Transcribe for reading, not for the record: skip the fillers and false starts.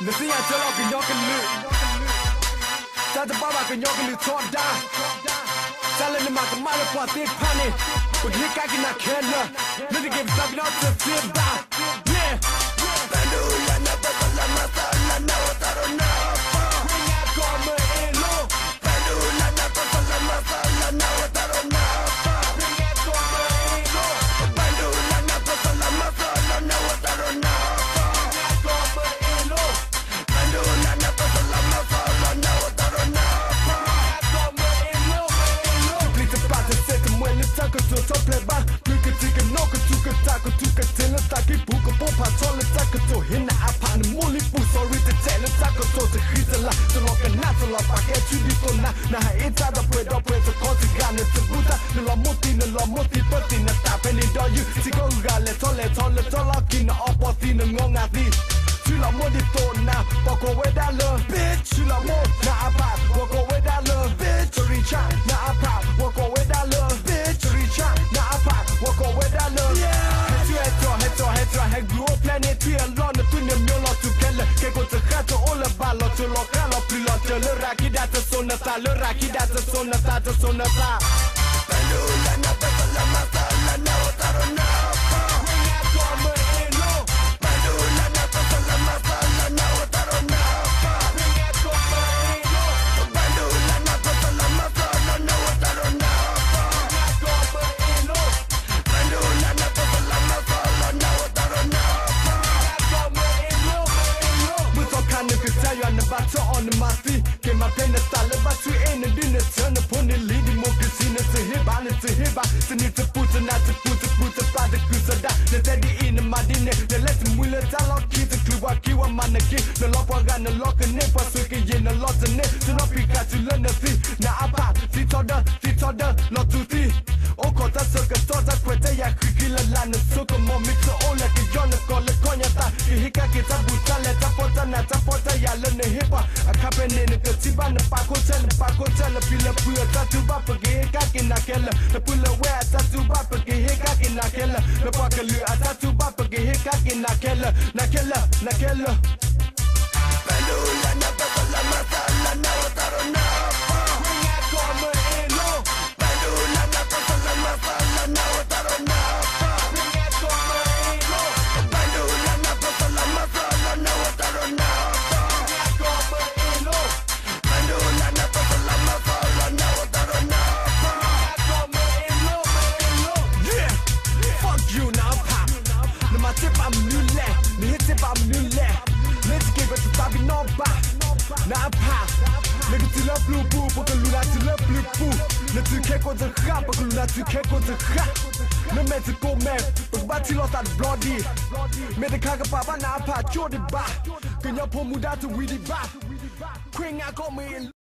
Nasi yang celok kenyok kelu Tata baba kenyok kelu thought down Salah ni mak kemana buat tipan ni Pergi kaki nak kena Nanti game tapi nak tertiba Yeah Pandulan apa salah masalah Nawa taruh napa Ingat kau mengelok Pandulan apa salah masalah Nawa taruh napa Ingat kau mengelok Pandulan apa salah masalah Nawa taruh napa Ingat kau mengelok Pandulan apa salah masalah Nawa taruh napa Ingat kau mengelok Beli tempat terset semua letak ke tutup lebar Beli ketika no ketuka tak ketuka letak ibu ke popa tol letak ke tu hina apa ni muli pu sorry tercek letak ke tu terhitalah Tolong kena tolong pakai cudi tu nah Nah itu ada puedo kau tegan terbuta Nelah muti peti nak tak pening do you Si kau gale tole tolak kina opoti ngongati Sila mo dito na Poko wedalo Bitch Sila mo na apa Wako wedalo Bitch Richa na apa Wako wedalo Bitch Richa na apa Wako wedalo Heto Head grow planet Tui alon Tu ne myolo tu kele Keko te khato Ola balo Tu lo kalo Prilo te le raki data sonata Le raki data sonata Te sonata Pandula na pesa la masala Na otaro na apa Ingat kau menelo Pandula na pesa la masala Na otaro na apa Ingat kau menelo Pandula na pesa la masala Na otaro na apa Ingat kau menelo Pandula na pesa la masala Na otaro na apa Ingat kau menelo Mutokan ke tayo na bato on the mati Kema pena tale batu ene dine turn upon the leading mo kasina te hiba Seni teputa na teputa pada kusada Na tadi ina madine Na leti mula talok kita keluar kiwa mana ki Na lopaga na loka ne Pasui ke ye na lota ne Tuna pika tula na ti Na apa ti toda lo tuti O kota soka tota kweta ya kikila lana Soka mo mito ola ke yona kola konya ta Ke hika kita buta le tapota ya lene hipa Akape nene ketiba na pakota Pila pula tatuba pergi hika kina kela Na pula wea tatuba pergi hika kina kela Na pakalu atatuba pergi hika kina kela Na kela Pandula na pasala masala na otaro na apa Ingat kau menelo Pandula na pasala masala na otaro na apa Ingat kau menelo Pandula na pasala masala na otaro na apa Ingat kau menelo Pandula na pasala masala na otaro na apa Ingat kau menelo Yeah Fuck you na apa Na matip am nule Na hitip am nule Let's give it to Tabi Noba Na apa Nega tila blue boo Paka luna tila blue boo Na tu keko te kha Paka luna tu keko te kha Na me te ko me Paka bati lo tat bloody Me te kaka papa na apa Chodi ba Kenya po muda tu widi ba Kwenga ko me